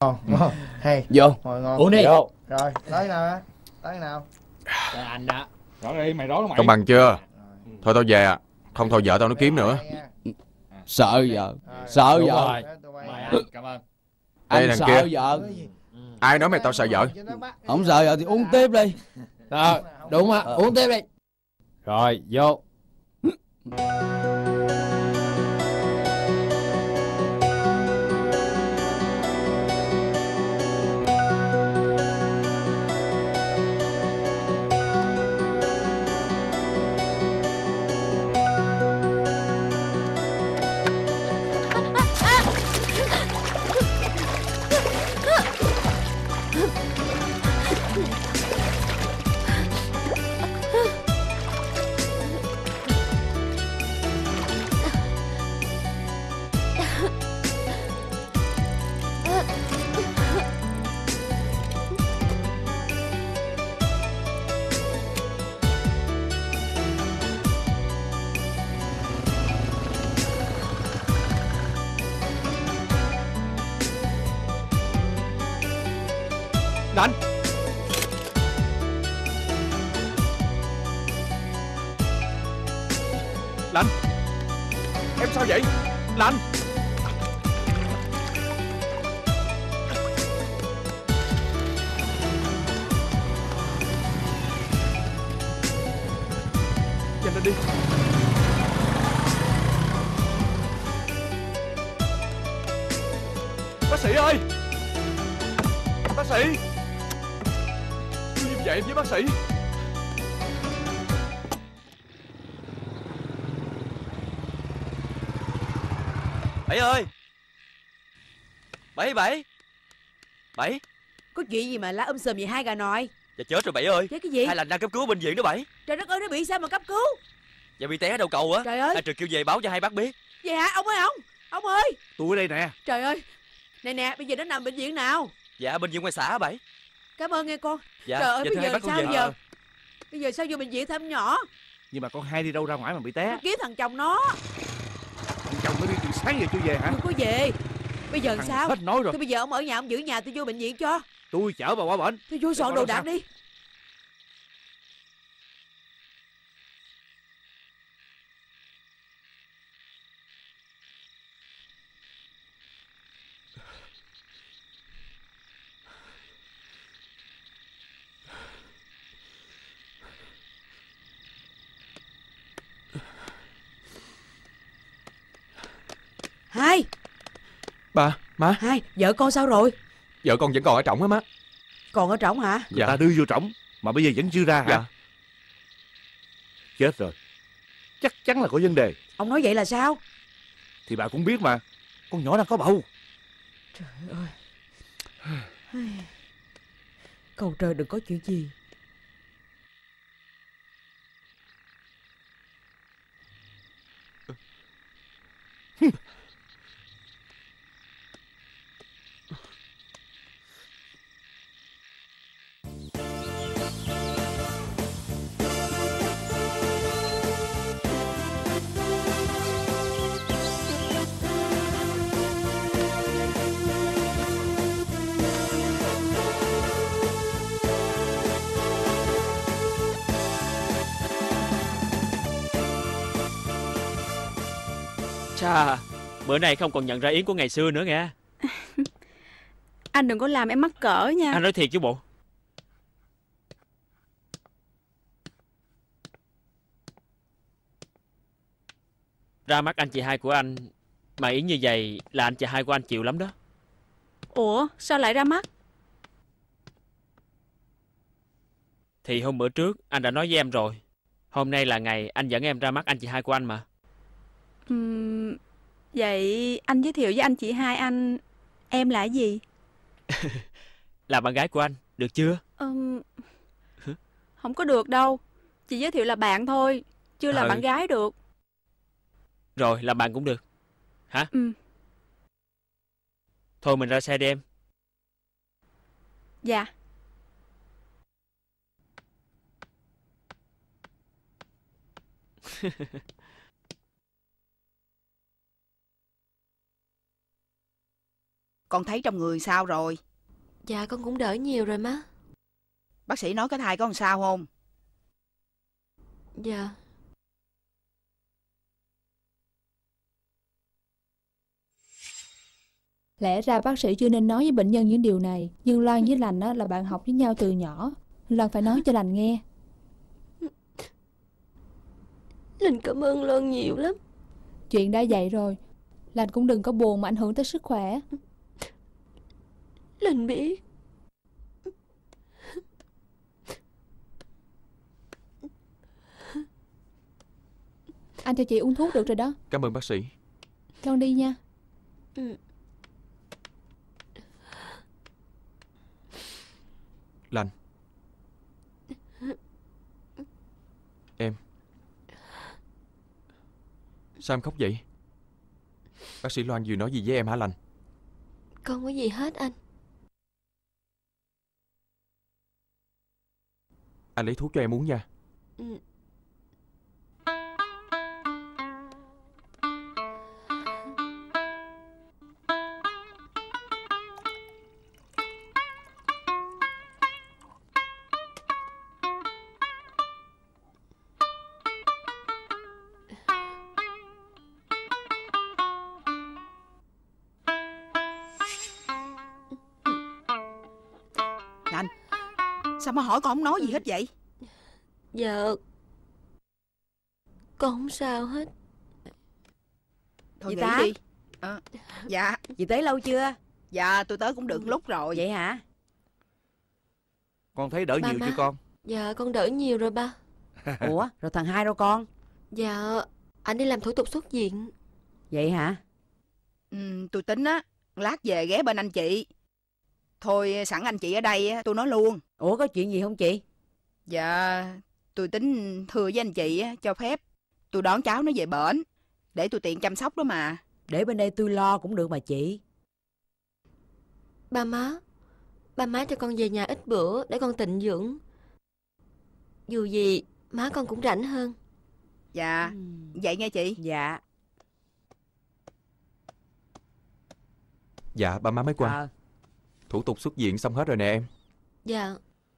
Hay. Vô. Ngồi ngon. Uống đi. Vô. Rồi, tới nào á? Tới nào? Là anh đó. Rõ đi, mày rõ mày. Công bằng chưa? Thôi tao về à. Không thôi vợ tao nó kiếm nữa. Sợ vợ. Sợ Đúng vợ. rồi. Mời anh, cảm ơn. Đây Anh thằng sợ kia. vợ. Ai nói mày tao sợ vợ? Không sợ vợ thì uống tiếp đi. Đúng á, uống tiếp đi. Rồi, vô. Lạnh. Lạnh. Em sao vậy? Lạnh. Nhanh lên đi. Bác sĩ ơi. Bác sĩ. Tôi như vậy với bác sĩ. Bảy ơi. Bảy. Có chuyện gì mà lá sùm vậy hai gà nòi? Dạ chết rồi Bảy ơi. Chết cái gì? Hai lành đang cấp cứu ở bệnh viện đó Bảy. Trời đất ơi, nó bị sao mà cấp cứu? Dạ bị té đầu cầu á. Trời ơi. Hai Trường kêu về báo cho hai bác biết. Vậy hả? Ông ơi ông ơi. Tôi ở đây nè. Trời ơi. Nè, bây giờ nó nằm bệnh viện nào? Dạ bệnh viện ngoài xã Bảy. Cảm ơn nghe con. Dạ. Trời ơi, dạ, bây thưa hai giờ bác con sao về. giờ? Bây giờ sao vô bệnh viện thăm nhỏ? Nhưng mà con hai đi đâu ra ngoài mà bị té? Nó kiếm thằng chồng nó. Thằng chồng nó đi từ sáng giờ chưa về hả? Chưa có về. Bây giờ Thằng sao? hết nói rồi. Thôi bây giờ ông ở nhà ông giữ nhà, tôi vô bệnh viện cho. Tôi chở bà qua bệnh. Tôi vô soạn con đồ làm đạc sao? đi. Hai. Ba, má. Hai, vợ con sao rồi? Vợ con vẫn còn ở trỏng á má. Còn ở trỏng hả? Người ta đưa vô trỏng mà bây giờ vẫn chưa ra hả? Dạ. Chết rồi. Chắc chắn là có vấn đề. Ông nói vậy là sao? Thì bà cũng biết mà. Con nhỏ đang có bầu. Trời ơi. Cầu trời đừng có chuyện gì. Chà, bữa nay không còn nhận ra Yến của ngày xưa nữa nghe. Anh đừng có làm em mắc cỡ nha. Anh nói thiệt chứ bộ. Ra mắt anh chị hai của anh mà Yến như vậy là anh chị hai của anh chịu lắm đó. Ủa sao lại ra mắt? Thì hôm bữa trước anh đã nói với em rồi. Hôm nay là ngày anh dẫn em ra mắt anh chị hai của anh mà. Vậy anh giới thiệu với anh chị hai anh em là gì? Là bạn gái của anh, được chưa? Không có được đâu. Chị giới thiệu là bạn thôi, chưa là bạn gái được. Rồi, làm bạn cũng được. Hả? Thôi mình ra xe đi em. Dạ. con thấy trong người sao rồi? Dạ con cũng đỡ nhiều rồi má. Bác sĩ nói cái thai có làm sao không? Dạ. Lẽ ra bác sĩ chưa nên nói với bệnh nhân những điều này, nhưng Loan với Lành là bạn học với nhau từ nhỏ. Loan phải nói cho Lành nghe. Lành cảm ơn Loan nhiều lắm. Chuyện đã vậy rồi, Lành cũng đừng có buồn mà ảnh hưởng tới sức khỏe. Lành biết. Anh cho chị uống thuốc được rồi đó. Cảm ơn bác sĩ. Loan đi nha. Lành. Em. Sao em khóc vậy? Bác sĩ Loan vừa nói gì với em hả Lành? Không có gì hết anh. Anh lấy thuốc cho em uống nha. Lành, sao mà hỏi con không nói gì hết vậy? Dạ con không sao hết. Thôi Dì nghỉ Tám. đi. Dạ. Dì tới lâu chưa? Dạ tôi tới cũng được lúc rồi. Vậy hả? Con thấy đỡ Ba nhiều má. chưa con? Dạ con đỡ nhiều rồi ba. Ủa rồi thằng hai đâu con? Dạ anh đi làm thủ tục xuất viện. Vậy hả? Tôi tính á, lát về ghé bên anh chị. Thôi sẵn anh chị ở đây á, tôi nói luôn. Ủa có chuyện gì không chị? Dạ tôi tính thưa với anh chị á, cho phép tôi đón cháu nó về bển để tôi tiện chăm sóc đó mà. Để bên đây tôi lo cũng được mà chị. Ba má cho con về nhà ít bữa để con tịnh dưỡng. Dù gì má con cũng rảnh hơn. Dạ vậy nghe chị. Dạ. Dạ ba má mới qua. Thủ tục xuất viện xong hết rồi nè em. Dạ.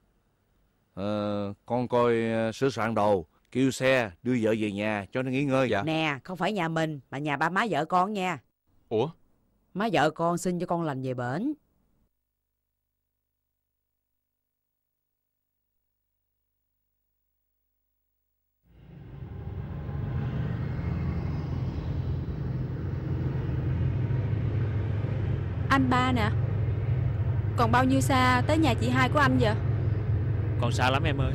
Con coi sửa soạn đồ, kêu xe đưa vợ về nhà cho nó nghỉ ngơi. Dạ. Nè không phải nhà mình mà nhà ba má vợ con nha. Ủa? Má vợ con xin cho con Lành về bển. Anh ba nè. Còn bao nhiêu xa tới nhà chị hai của anh vậy? Còn xa lắm em ơi.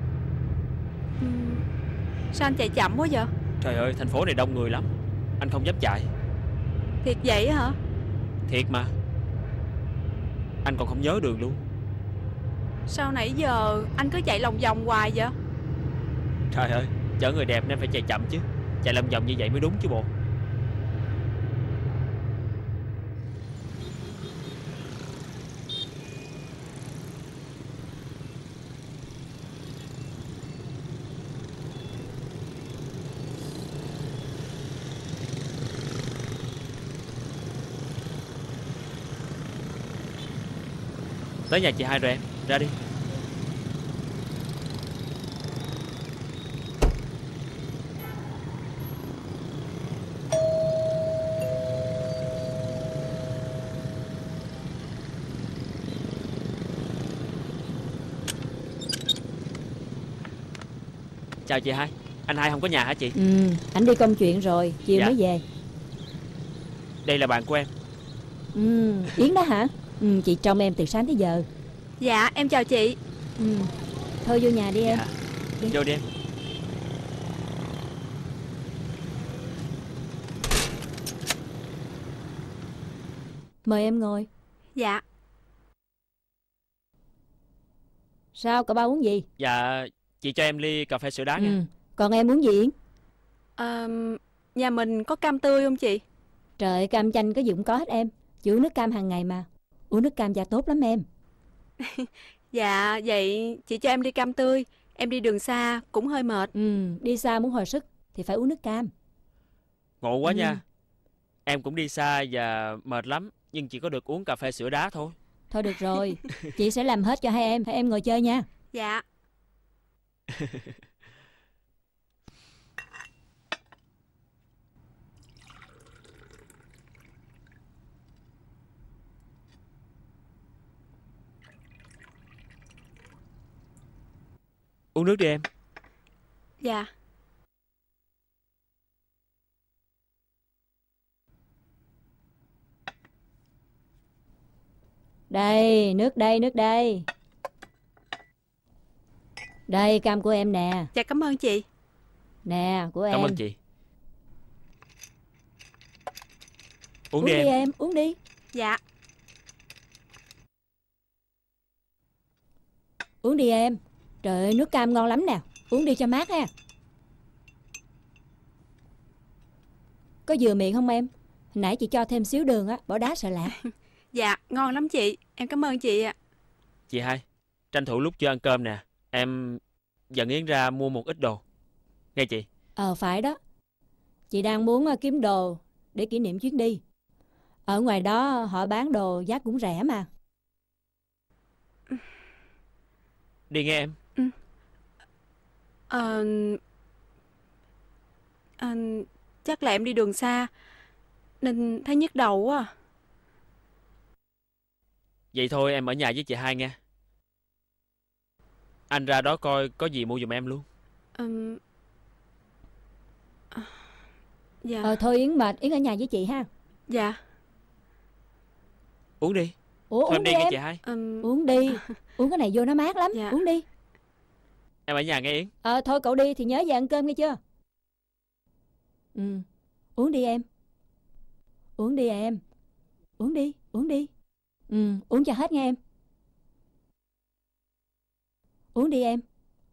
Sao anh chạy chậm quá vậy? Trời ơi thành phố này đông người lắm. Anh không dám chạy. Thiệt vậy hả? Thiệt mà. Anh còn không nhớ đường luôn. Sao nãy giờ anh cứ chạy lòng vòng hoài vậy? Trời ơi, chở người đẹp nên phải chạy chậm chứ. Chạy lòng vòng như vậy mới đúng chứ bộ. Tới nhà chị hai rồi em. Ra đi. Chào chị hai. Anh hai không có nhà hả chị? Anh đi công chuyện rồi, chiều Dạ. mới về. Đây là bạn của em. Yến đó hả? Chị trông em từ sáng tới giờ. Dạ em chào chị. Thôi vô nhà đi em. Dạ. Đi. Vô đi em. Mời em ngồi. Dạ. Sao cậu ba uống gì? Dạ chị cho em ly cà phê sữa đá nha. Còn em uống gì Yến? Nhà mình có cam tươi không chị? Trời, cam chanh cái gì cũng có hết em. Chị uống nước cam hàng ngày mà. Uống nước cam da tốt lắm em. Dạ vậy chị cho em ly cam tươi. Em đi đường xa cũng hơi mệt. Đi xa muốn hồi sức thì phải uống nước cam. Ngộ quá nha. Em cũng đi xa và mệt lắm, nhưng chỉ có được uống cà phê sữa đá thôi. Thôi được rồi, chị sẽ làm hết cho hai em ngồi chơi nha. Dạ. Uống nước đi em. Dạ. Đây, nước đây, nước đây. Đây, cam của em nè. Dạ cảm ơn chị. Nè, của em. Cảm ơn chị. Uống Uống đi đi em. em, uống đi. Dạ. Uống đi em. Trời ơi, nước cam ngon lắm nè. Uống đi cho mát ha. Có vừa miệng không em? Hồi nãy chị cho thêm xíu đường á, bỏ đá sợ lạc. Dạ, ngon lắm chị. Em cảm ơn chị ạ. Chị hai, tranh thủ lúc chưa ăn cơm nè, em dẫn Yến ra mua một ít đồ. Nghe chị. Phải đó. Chị đang muốn kiếm đồ để kỷ niệm chuyến đi. Ở ngoài đó họ bán đồ giá cũng rẻ mà. Đi nghe em. Chắc là em đi đường xa nên thấy nhức đầu quá à. Vậy thôi em ở nhà với chị hai nha. Anh ra đó coi có gì mua giùm em luôn. Dạ. Thôi Yến mệt, Yến ở nhà với chị ha. Dạ. Uống đi. Ủa, thôi uống em đi đi nghe em. chị hai. Uống đi. Uống cái này vô nó mát lắm. Dạ. Uống đi. Em ở nhà nghe Yến. Thôi cậu đi thì nhớ về ăn cơm nghe chưa? Uống đi em. Uống đi em. Uống đi, uống đi. Uống cho hết nha em. Uống đi em.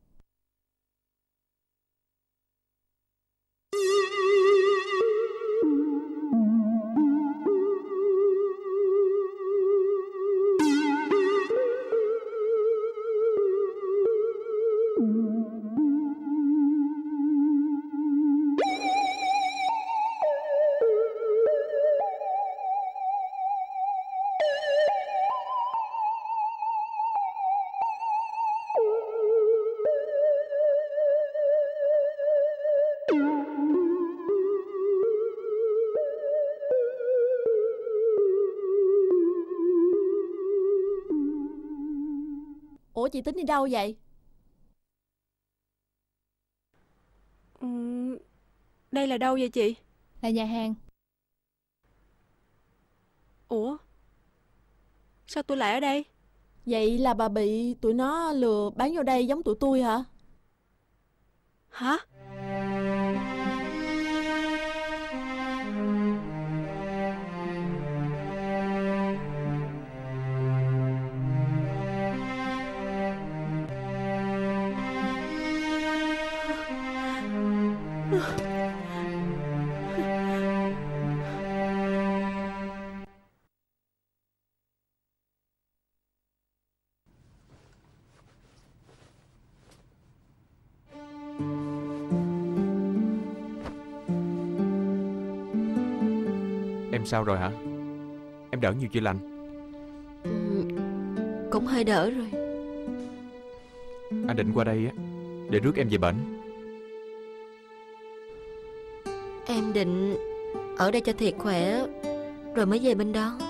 Ủa chị tính đi đâu vậy? Đây là đâu vậy chị? Là nhà hàng. Ủa? Sao tôi lại ở đây? Vậy là bà bị tụi nó lừa bán vô đây giống tụi tôi hả? Hả? Em sao rồi hả? Em đỡ nhiều chưa lành? Cũng hơi đỡ rồi. Anh định qua đây á để rước em về bển. Em định ở đây cho thiệt khỏe rồi mới về bên đó.